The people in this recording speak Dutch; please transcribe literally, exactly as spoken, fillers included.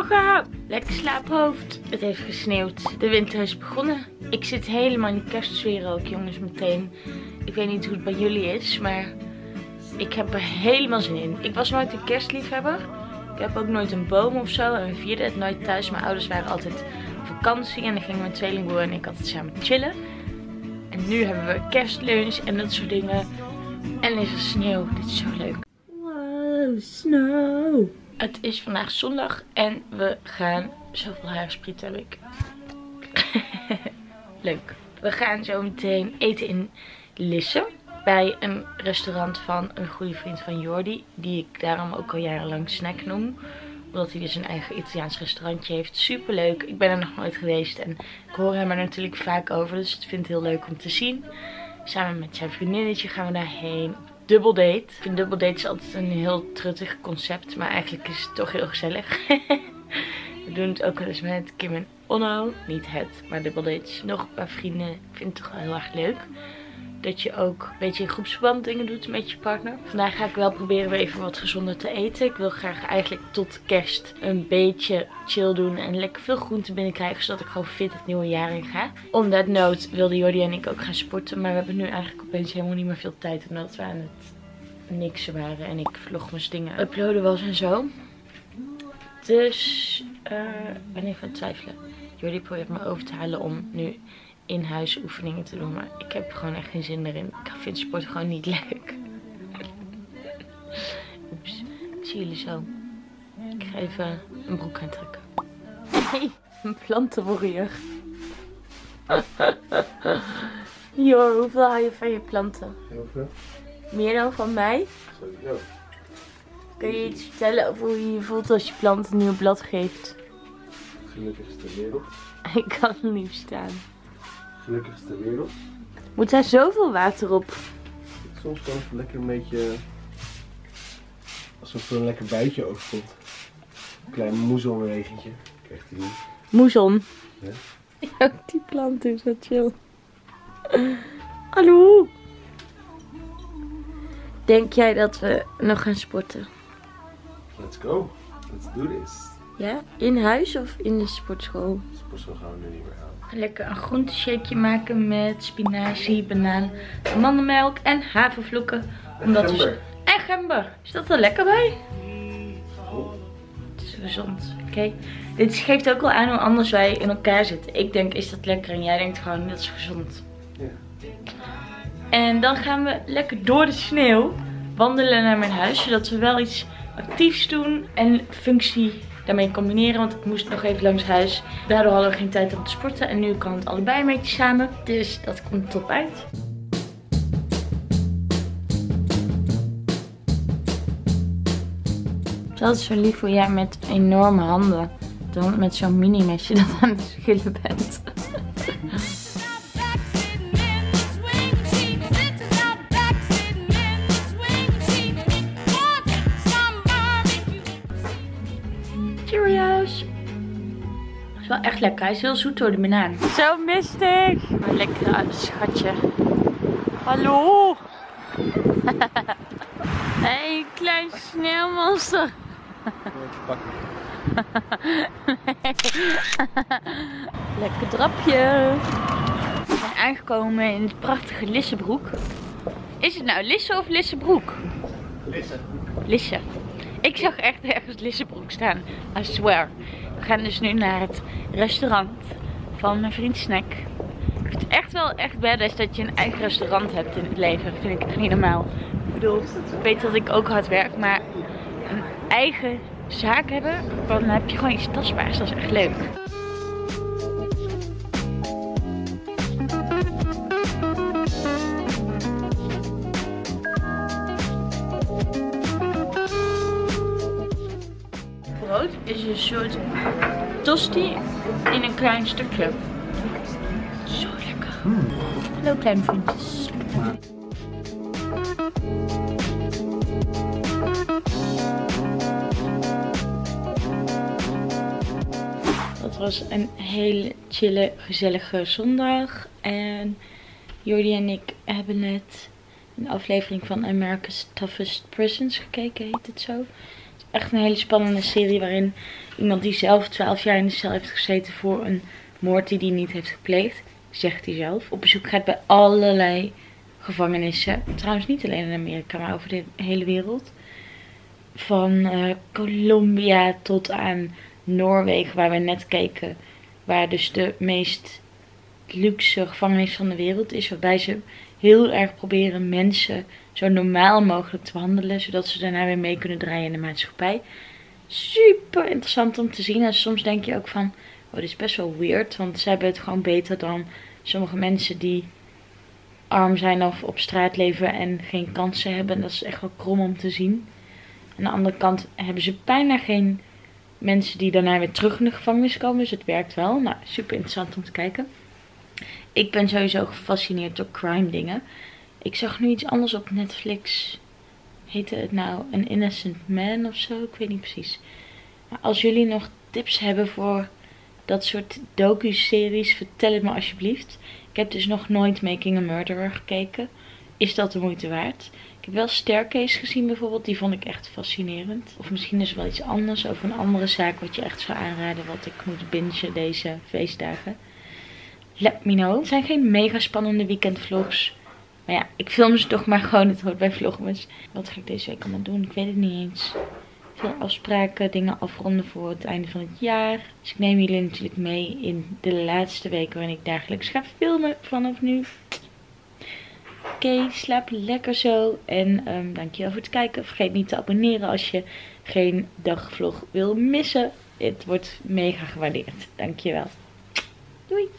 Goedemorgen! Lekker slaaphoofd. Het heeft gesneeuwd. De winter is begonnen. Ik zit helemaal in de kerstsfeer ook, jongens, meteen. Ik weet niet hoe het bij jullie is, maar ik heb er helemaal zin in. Ik was nooit een kerstliefhebber. Ik heb ook nooit een boom of zo. En we vierden het nooit thuis. Mijn ouders waren altijd op vakantie. En dan gingen mijn tweelingbroer en ik altijd samen chillen. En nu hebben we kerstlunch en dat soort dingen. En is er sneeuw. Dit is zo leuk. Wow, snow. Het is vandaag zondag en we gaan zoveel haarspriet heb ik. Leuk. We gaan zo meteen eten in Lisse. Bij een restaurant van een goede vriend van Jordi. Die ik daarom ook al jarenlang snack noem. Omdat hij dus een eigen Italiaans restaurantje heeft. Super leuk. Ik ben er nog nooit geweest. En ik hoor hem er natuurlijk vaak over. Dus ik vind het heel leuk om te zien. Samen met zijn vriendinnetje gaan we daarheen. Dubbel date. Ik vind dubbel date is altijd een heel truttig concept. Maar eigenlijk is het toch heel gezellig. We doen het ook wel eens met Kim en Onno. Niet het, maar dubbel dates. Nog een paar vrienden. Ik vind het toch wel heel erg leuk. Dat je ook een beetje in groepsverband dingen doet met je partner. Vandaag ga ik wel proberen weer even wat gezonder te eten. Ik wil graag eigenlijk tot kerst een beetje chill doen. En lekker veel groenten binnenkrijgen. Zodat ik gewoon fit het nieuwe jaar in ga. On that note wilden Jordi en ik ook gaan sporten. Maar we hebben nu eigenlijk opeens helemaal niet meer veel tijd. Omdat we aan het niksen waren. En ik vlogmas dingen uploaden was en zo. Dus uh, ik ben even aan het twijfelen. Jordi probeert me over te halen om nu in huis oefeningen te doen, maar ik heb gewoon echt geen zin erin. Ik vind sport gewoon niet leuk. Oeps, ik zie jullie zo. Ik ga even een broek aantrekken. Hey, een plantenwarrior. Joh, hoeveel hou je van je planten? Heel veel. Meer dan van mij? Sowieso. Kun je iets vertellen over hoe je je voelt als je plant een nieuw blad geeft? Gelukkigste ter wereld. Ik kan het niet staan. Gelukkigste ter wereld. Moet daar zoveel water op? Soms kan het lekker een beetje alsof er een lekker buitje overkomt. Een klein moezelregentje krijgt hij nu. Moezon. Ja. Ja, die plant is zo chill. Hallo. Denk jij dat we nog gaan sporten? Let's go. Let's do this. Ja? In huis of in de sportschool? Sportschool gaan we nu niet meer aan. Lekker een groenteshakeje maken met spinazie, banaan, amandelmelk en havervlokken. Omdat en gember. We... En gember. Is dat er lekker bij? Oh. Het is gezond. Oké. Okay. Dit geeft ook wel aan hoe anders wij in elkaar zitten. Ik denk, is dat lekker? En jij denkt gewoon, dat is gezond. Ja. En dan gaan we lekker door de sneeuw wandelen naar mijn huis. Zodat we wel iets actiefs doen en functie daarmee combineren. Want ik moest nog even langs huis. Daardoor hadden we geen tijd om te sporten. En nu kan het allebei een beetje samen. Dus dat komt top uit. Dat is zo lief hoe jij met enorme handen dan met zo'n mini mesje dat aan het schillen bent. Cheerios. Dat is wel echt lekker. Hij is heel zoet door de banaan. Zo mistig. Een lekkere schatje. Hallo. Hey, klein sneeuwmonster. Lekker drapje. We zijn aangekomen in het prachtige Lissebroek. Is het nou Lisse of Lissebroek? Lisse. Lisse. Ik zag echt ergens Lissebroek staan. I swear. We gaan dus nu naar het restaurant van mijn vriend Snack. Ik vind het echt wel echt badass dat je een eigen restaurant hebt in het leven. Dat vind ik echt niet normaal. Ik bedoel, ik weet dat ik ook hard werk, maar een eigen zaak hebben, dan heb je gewoon iets tastbaars. Dat is echt leuk. Brood is een soort tosti in een klein stukje. Zo lekker. Mm. Hallo kleine vriendjes. Het was een hele chille, gezellige zondag. En Jordi en ik hebben net een aflevering van America's Toughest Prisons gekeken, heet het zo. Het is echt een hele spannende serie waarin iemand die zelf twaalf jaar in de cel heeft gezeten voor een moord die hij niet heeft gepleegd, zegt hij zelf, op bezoek gaat bij allerlei gevangenissen. Trouwens niet alleen in Amerika, maar over de hele wereld. Van uh, Colombia tot aan Noorwegen, waar we net keken. Waar dus de meest luxe gevangenis van de wereld is. Waarbij ze heel erg proberen mensen zo normaal mogelijk te behandelen. Zodat ze daarna weer mee kunnen draaien in de maatschappij. Super interessant om te zien. En soms denk je ook van, oh, dit is best wel weird. Want ze hebben het gewoon beter dan sommige mensen die arm zijn of op straat leven en geen kansen hebben. Dat is echt wel krom om te zien. Aan de andere kant hebben ze bijna geen mensen die daarna weer terug in de gevangenis komen. Dus het werkt wel. Nou, super interessant om te kijken. Ik ben sowieso gefascineerd door crime dingen. Ik zag nu iets anders op Netflix. Heette het nou An Innocent Man of zo? Ik weet niet precies. Maar als jullie nog tips hebben voor dat soort docu-series, vertel het me alsjeblieft. Ik heb dus nog nooit Making a Murderer gekeken. Is dat de moeite waard? Ik heb wel Staircase gezien bijvoorbeeld. Die vond ik echt fascinerend. Of misschien is er wel iets anders over een andere zaak wat je echt zou aanraden. Wat ik moet bingen deze feestdagen. Let me know. Het zijn geen mega spannende weekendvlogs. Maar ja, ik film ze toch maar gewoon. Het hoort bij vlogmas. Wat ga ik deze week allemaal doen? Ik weet het niet eens. Veel afspraken, dingen afronden voor het einde van het jaar. Dus ik neem jullie natuurlijk mee in de laatste weken waarin ik dagelijks ga filmen vanaf nu. Oké, okay, slaap lekker zo. En um, dankjewel voor het kijken. Vergeet niet te abonneren als je geen dagvlog wil missen. Het wordt mega gewaardeerd. Dankjewel. Doei.